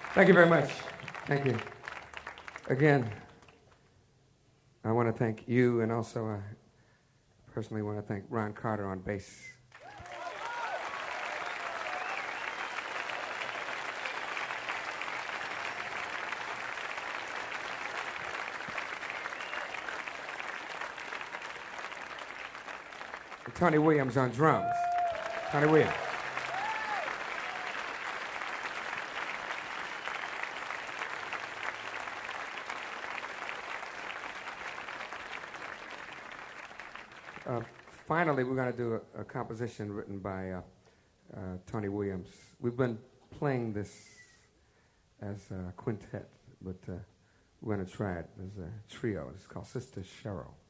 Thank you very much. Thank you. Again, I want to thank you, and also I personally want to thank Ron Carter on bass. And Tony Williams on drums. Tony Williams. Finally, we're going to do a composition written by Tony Williams. We've been playing this as a quintet, but we're going to try it as a trio. It's called Sister Cheryl.